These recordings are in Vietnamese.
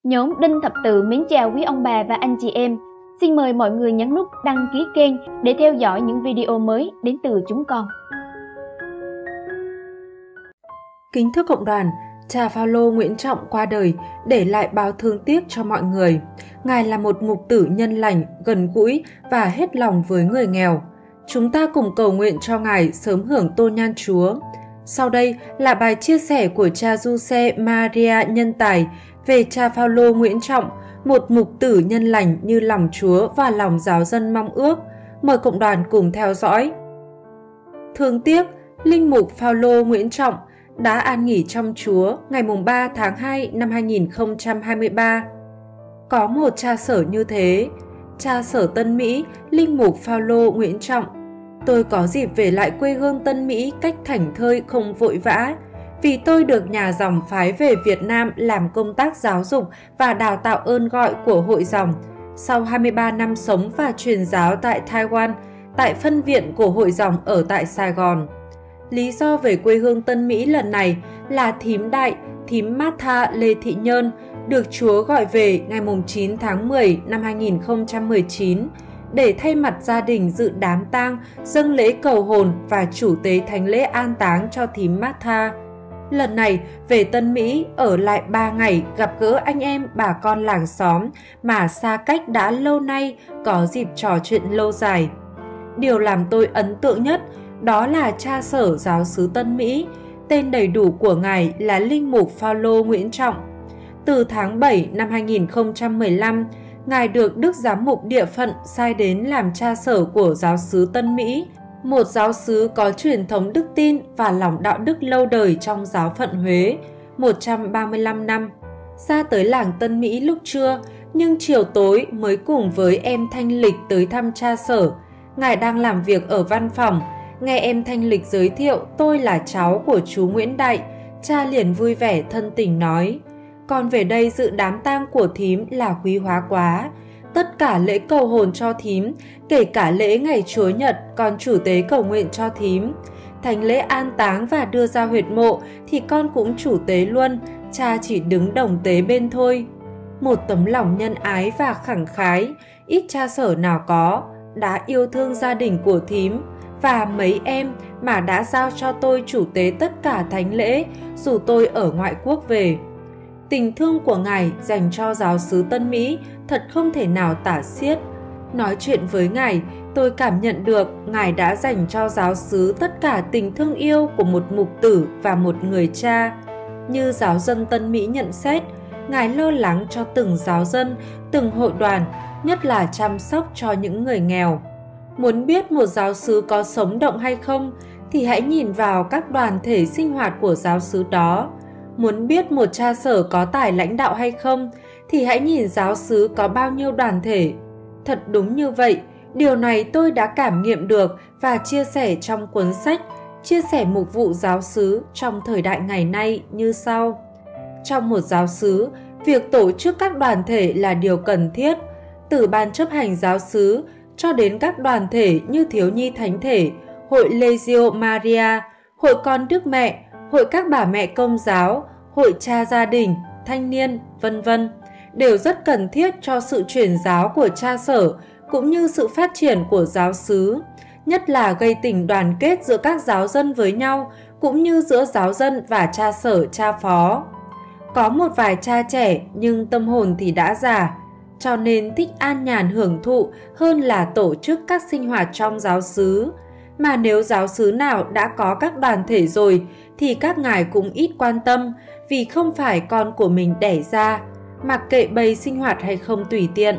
Nhóm Đinh Thập Tự mến chào quý ông bà và anh chị em. Xin mời mọi người nhấn nút đăng ký kênh để theo dõi những video mới đến từ chúng con. Kính thưa cộng đoàn, cha Phaolô Nguyễn Trọng qua đời để lại bao thương tiếc cho mọi người. Ngài là một mục tử nhân lành, gần gũi và hết lòng với người nghèo. Chúng ta cùng cầu nguyện cho Ngài sớm hưởng tôn nhan Chúa. Sau đây là bài chia sẻ của cha Giuse Maria Nhân Tài về cha Phaolô Nguyễn Trọng, một mục tử nhân lành như lòng Chúa và lòng giáo dân mong ước. Mời cộng đoàn cùng theo dõi. Thương tiếc, linh mục Phaolô Nguyễn Trọng đã an nghỉ trong Chúa ngày 3 tháng 2 năm 2023. Có một cha sở như thế, cha sở Tân Mỹ, linh mục Phaolô Nguyễn Trọng. Tôi có dịp về lại quê hương Tân Mỹ cách thảnh thơi không vội vã, vì tôi được nhà dòng phái về Việt Nam làm công tác giáo dục và đào tạo ơn gọi của hội dòng. Sau 23 năm sống và truyền giáo tại Taiwan, tại phân viện của hội dòng ở tại Sài Gòn. Lý do về quê hương Tân Mỹ lần này là thím đại, thím Martha Lê Thị Nhơn, được Chúa gọi về ngày 9 tháng 10 năm 2019 để thay mặt gia đình dự đám tang, dâng lễ cầu hồn và chủ tế thánh lễ an táng cho thím Martha. Lần này về Tân Mỹ ở lại 3 ngày gặp gỡ anh em bà con làng xóm mà xa cách đã lâu nay, có dịp trò chuyện lâu dài. Điều làm tôi ấn tượng nhất đó là cha sở giáo xứ Tân Mỹ, tên đầy đủ của Ngài là linh mục Phaolô Nguyễn Trọng. Từ tháng 7 năm 2015, Ngài được Đức Giám mục địa phận sai đến làm cha sở của giáo xứ Tân Mỹ, một giáo xứ có truyền thống đức tin và lòng đạo đức lâu đời trong giáo phận Huế, 135 năm. Ra tới làng Tân Mỹ lúc trưa, nhưng chiều tối mới cùng với em Thanh Lịch tới thăm cha sở. Ngài đang làm việc ở văn phòng, nghe em Thanh Lịch giới thiệu tôi là cháu của chú Nguyễn Đại, cha liền vui vẻ thân tình nói: con về đây dự đám tang của thím là quý hóa quá. Tất cả lễ cầu hồn cho thím, kể cả lễ ngày Chúa Nhật con chủ tế cầu nguyện cho thím. Thành lễ an táng và đưa ra huyệt mộ thì con cũng chủ tế luôn, cha chỉ đứng đồng tế bên thôi. Một tấm lòng nhân ái và khẳng khái, ít cha sở nào có, đã yêu thương gia đình của thím và mấy em mà đã giao cho tôi chủ tế tất cả thánh lễ dù tôi ở ngoại quốc về. Tình thương của Ngài dành cho giáo xứ Tân Mỹ thật không thể nào tả xiết. Nói chuyện với Ngài, tôi cảm nhận được Ngài đã dành cho giáo xứ tất cả tình thương yêu của một mục tử và một người cha. Như giáo dân Tân Mỹ nhận xét, Ngài lo lắng cho từng giáo dân, từng hội đoàn, nhất là chăm sóc cho những người nghèo. Muốn biết một giáo xứ có sống động hay không thì hãy nhìn vào các đoàn thể sinh hoạt của giáo xứ đó. Muốn biết một cha sở có tài lãnh đạo hay không thì hãy nhìn giáo xứ có bao nhiêu đoàn thể. Thật đúng như vậy, điều này tôi đã cảm nghiệm được và chia sẻ trong cuốn sách Chia sẻ mục vụ giáo xứ trong thời đại ngày nay như sau. Trong một giáo xứ, việc tổ chức các đoàn thể là điều cần thiết, từ ban chấp hành giáo xứ cho đến các đoàn thể như Thiếu nhi Thánh thể, Hội Legio Maria, Hội con Đức Mẹ, Hội các bà mẹ Công giáo, Hội cha gia đình, thanh niên, vân vân, đều rất cần thiết cho sự truyền giáo của cha sở cũng như sự phát triển của giáo xứ, nhất là gây tình đoàn kết giữa các giáo dân với nhau cũng như giữa giáo dân và cha sở cha phó. Có một vài cha trẻ nhưng tâm hồn thì đã già, cho nên thích an nhàn hưởng thụ hơn là tổ chức các sinh hoạt trong giáo xứ. Mà nếu giáo xứ nào đã có các đoàn thể rồi thì các ngài cũng ít quan tâm, vì không phải con của mình đẻ ra, mặc kệ bầy sinh hoạt hay không tùy tiện.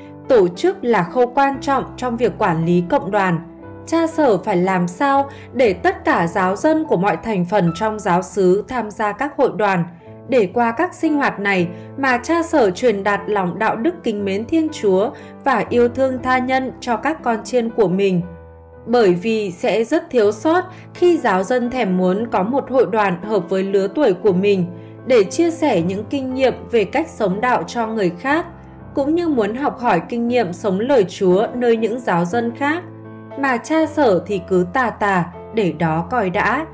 Tổ chức là khâu quan trọng trong việc quản lý cộng đoàn. Cha sở phải làm sao để tất cả giáo dân của mọi thành phần trong giáo xứ tham gia các hội đoàn, để qua các sinh hoạt này mà cha sở truyền đạt lòng đạo đức kính mến Thiên Chúa và yêu thương tha nhân cho các con chiên của mình. Bởi vì sẽ rất thiếu sót khi giáo dân thèm muốn có một hội đoàn hợp với lứa tuổi của mình để chia sẻ những kinh nghiệm về cách sống đạo cho người khác, cũng như muốn học hỏi kinh nghiệm sống lời Chúa nơi những giáo dân khác. Mà cha sở thì cứ tà để đó coi đã.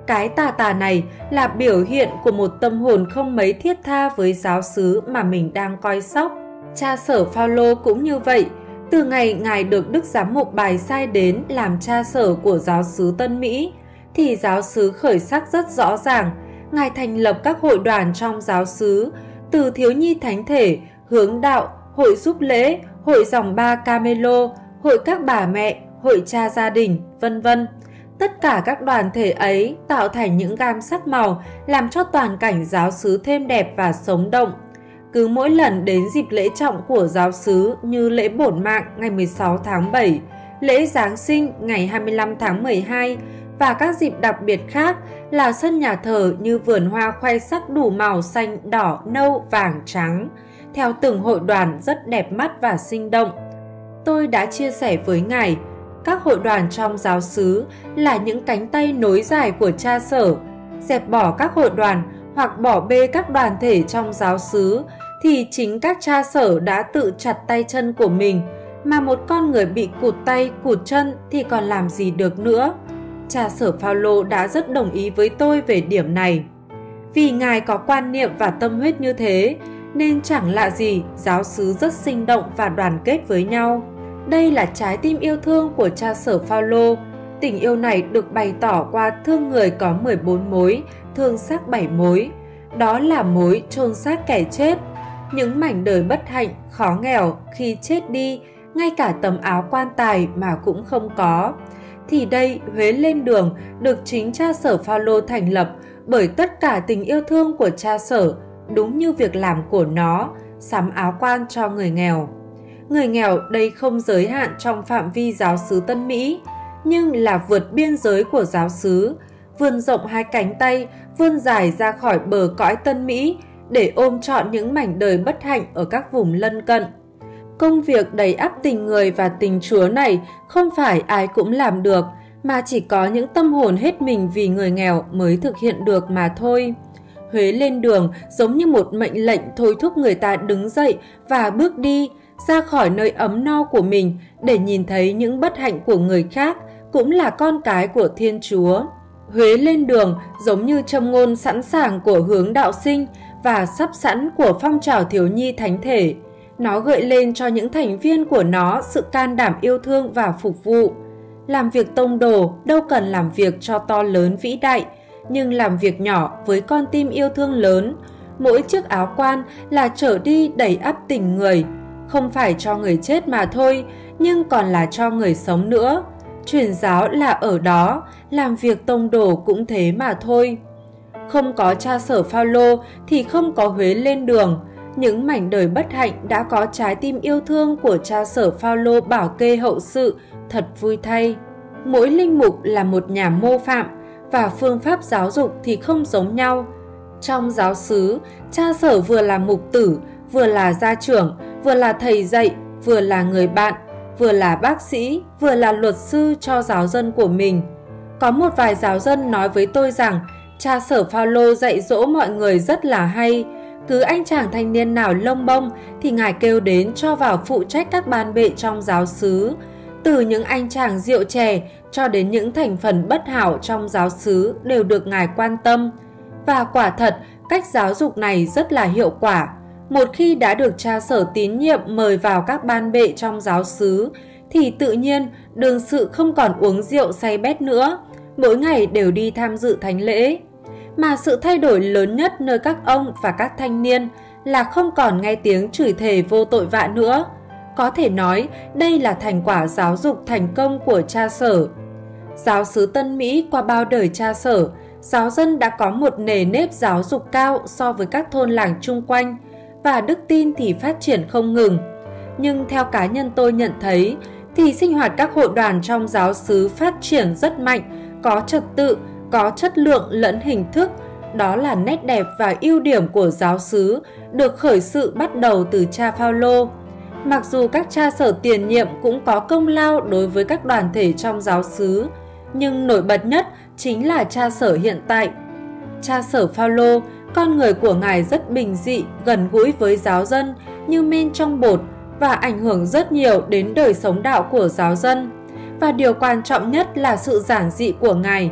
Cái tà này là biểu hiện của một tâm hồn không mấy thiết tha với giáo xứ mà mình đang coi sóc. Cha sở Phaolô cũng như vậy. Từ ngày Ngài được Đức Giám mục bài sai đến làm cha sở của giáo xứ Tân Mỹ, thì giáo xứ khởi sắc rất rõ ràng. Ngài thành lập các hội đoàn trong giáo xứ, từ thiếu nhi thánh thể, hướng đạo, hội giúp lễ, hội dòng ba Camelo, hội các bà mẹ, hội cha gia đình, vân vân. Tất cả các đoàn thể ấy tạo thành những gam sắc màu, làm cho toàn cảnh giáo xứ thêm đẹp và sống động. Cứ mỗi lần đến dịp lễ trọng của giáo xứ như lễ bổn mạng ngày 16 tháng 7, lễ Giáng sinh ngày 25 tháng 12 và các dịp đặc biệt khác là sân nhà thờ như vườn hoa khoe sắc đủ màu xanh, đỏ, nâu, vàng, trắng, theo từng hội đoàn rất đẹp mắt và sinh động. Tôi đã chia sẻ với Ngài, các hội đoàn trong giáo xứ là những cánh tay nối dài của cha sở. Dẹp bỏ các hội đoàn hoặc bỏ bê các đoàn thể trong giáo xứ thì chính các cha sở đã tự chặt tay chân của mình, mà một con người bị cụt tay, cụt chân thì còn làm gì được nữa. Cha sở Phaolô đã rất đồng ý với tôi về điểm này. Vì Ngài có quan niệm và tâm huyết như thế, nên chẳng lạ gì giáo xứ rất sinh động và đoàn kết với nhau. Đây là trái tim yêu thương của cha sở Phaolô. Tình yêu này được bày tỏ qua thương người có 14 mối, thương xác 7 mối. Đó là mối chôn xác kẻ chết. Những mảnh đời bất hạnh, khó nghèo khi chết đi, ngay cả tấm áo quan tài mà cũng không có. Thì đây, Huế lên đường được chính cha sở Phaolô thành lập bởi tất cả tình yêu thương của cha sở, đúng như việc làm của nó, sắm áo quan cho người nghèo. Người nghèo đây không giới hạn trong phạm vi giáo xứ Tân Mỹ, nhưng là vượt biên giới của giáo xứ, vươn rộng hai cánh tay, vươn dài ra khỏi bờ cõi Tân Mỹ để ôm trọn những mảnh đời bất hạnh ở các vùng lân cận. Công việc đầy ắp tình người và tình Chúa này không phải ai cũng làm được, mà chỉ có những tâm hồn hết mình vì người nghèo mới thực hiện được mà thôi. Huế lên đường giống như một mệnh lệnh thôi thúc người ta đứng dậy và bước đi, ra khỏi nơi ấm no của mình để nhìn thấy những bất hạnh của người khác cũng là con cái của Thiên Chúa. Huế lên đường giống như châm ngôn sẵn sàng của hướng đạo sinh và sắp sẵn của phong trào thiếu nhi thánh thể. Nó gợi lên cho những thành viên của nó sự can đảm yêu thương và phục vụ. Làm việc tông đồ đâu cần làm việc cho to lớn vĩ đại, nhưng làm việc nhỏ với con tim yêu thương lớn. Mỗi chiếc áo quan là trở đi đầy ắp tình người, không phải cho người chết mà thôi, nhưng còn là cho người sống nữa. Truyền giáo là ở đó, làm việc tông đồ cũng thế mà thôi. Không có cha sở Phaolô thì không có Huế lên đường. Những mảnh đời bất hạnh đã có trái tim yêu thương của cha sở Phaolô bảo kê hậu sự, thật vui thay. Mỗi linh mục là một nhà mô phạm và phương pháp giáo dục thì không giống nhau. Trong giáo xứ, cha sở vừa là mục tử, vừa là gia trưởng, vừa là thầy dạy, vừa là người bạn, vừa là bác sĩ, vừa là luật sư cho giáo dân của mình. Có một vài giáo dân nói với tôi rằng cha sở Phaolô dạy dỗ mọi người rất là hay. Cứ anh chàng thanh niên nào lông bông thì Ngài kêu đến cho vào phụ trách các ban bệ trong giáo xứ. Từ những anh chàng rượu chè cho đến những thành phần bất hảo trong giáo xứ đều được Ngài quan tâm. Và quả thật, cách giáo dục này rất là hiệu quả. Một khi đã được cha sở tín nhiệm mời vào các ban bệ trong giáo xứ, thì tự nhiên đương sự không còn uống rượu say bét nữa, mỗi ngày đều đi tham dự thánh lễ. Mà sự thay đổi lớn nhất nơi các ông và các thanh niên là không còn nghe tiếng chửi thề vô tội vạ nữa. Có thể nói đây là thành quả giáo dục thành công của cha sở. Giáo xứ Tân Mỹ qua bao đời cha sở, giáo dân đã có một nề nếp giáo dục cao so với các thôn làng chung quanh, và đức tin thì phát triển không ngừng. Nhưng theo cá nhân tôi nhận thấy, thì sinh hoạt các hội đoàn trong giáo xứ phát triển rất mạnh, có trật tự, có chất lượng lẫn hình thức. Đó là nét đẹp và ưu điểm của giáo xứ, được khởi sự bắt đầu từ cha Phaolô. Mặc dù các cha sở tiền nhiệm cũng có công lao đối với các đoàn thể trong giáo xứ, nhưng nổi bật nhất chính là cha sở hiện tại. Cha sở Phaolô, con người của Ngài rất bình dị, gần gũi với giáo dân như men trong bột và ảnh hưởng rất nhiều đến đời sống đạo của giáo dân. Và điều quan trọng nhất là sự giản dị của Ngài.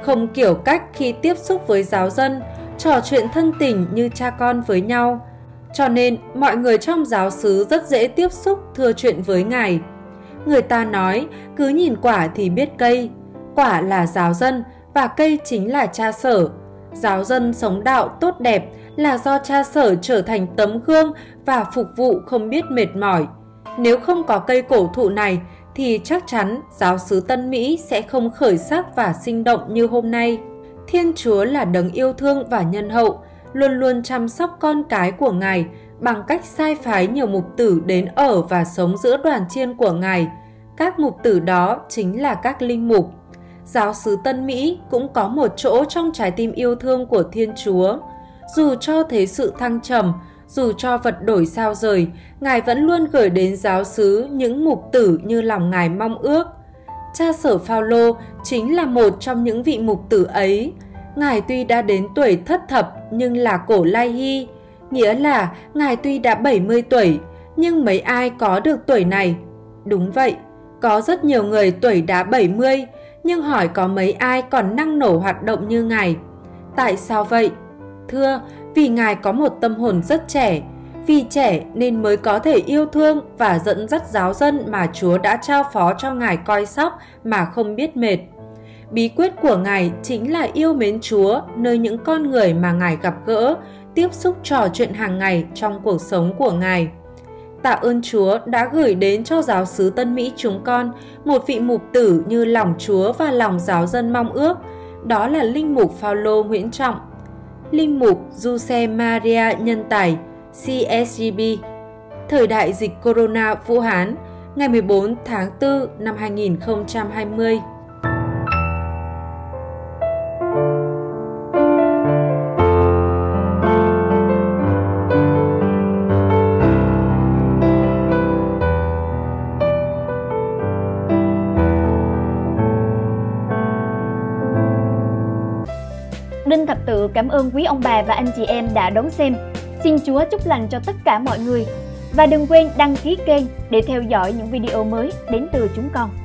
không kiểu cách khi tiếp xúc với giáo dân, trò chuyện thân tình như cha con với nhau. Cho nên, mọi người trong giáo xứ rất dễ tiếp xúc thưa chuyện với Ngài. Người ta nói, cứ nhìn quả thì biết cây. Quả là giáo dân và cây chính là cha Sở. Giáo dân sống đạo tốt đẹp là do cha Sở trở thành tấm gương và phục vụ không biết mệt mỏi. Nếu không có cây cổ thụ này thì chắc chắn giáo xứ Tân Mỹ sẽ không khởi sắc và sinh động như hôm nay. Thiên Chúa là đấng yêu thương và nhân hậu, luôn luôn chăm sóc con cái của Ngài bằng cách sai phái nhiều mục tử đến ở và sống giữa đoàn chiên của Ngài. Các mục tử đó chính là các linh mục. Giáo xứ Tân Mỹ cũng có một chỗ trong trái tim yêu thương của Thiên Chúa. Dù cho thế sự thăng trầm, dù cho vật đổi sao rời, Ngài vẫn luôn gửi đến giáo xứ những mục tử như lòng Ngài mong ước. Cha Sở Phao-lô chính là một trong những vị mục tử ấy. Ngài tuy đã đến tuổi thất thập nhưng là cổ lai hy, nghĩa là Ngài tuy đã 70 tuổi, nhưng mấy ai có được tuổi này? Đúng vậy, có rất nhiều người tuổi đã 70, nhưng hỏi có mấy ai còn năng nổ hoạt động như Ngài. Tại sao vậy? Thưa, vì Ngài có một tâm hồn rất trẻ. Vì trẻ nên mới có thể yêu thương và dẫn dắt giáo dân mà Chúa đã trao phó cho Ngài coi sóc mà không biết mệt. Bí quyết của Ngài chính là yêu mến Chúa nơi những con người mà Ngài gặp gỡ, tiếp xúc trò chuyện hàng ngày trong cuộc sống của Ngài. Tạ ơn Chúa đã gửi đến cho giáo xứ Tân Mỹ chúng con một vị mục tử như lòng Chúa và lòng giáo dân mong ước, đó là Linh mục Phao-lô Nguyễn Trọng. Linh mục Giuse Maria Nhân Tài, CSGB. Thời đại dịch Corona Vũ Hán, ngày 14 tháng 4 năm 2020. Đinh Thập Tự cảm ơn quý ông bà và anh chị em đã đón xem. Xin Chúa chúc lành cho tất cả mọi người. Và đừng quên đăng ký kênh để theo dõi những video mới đến từ chúng con.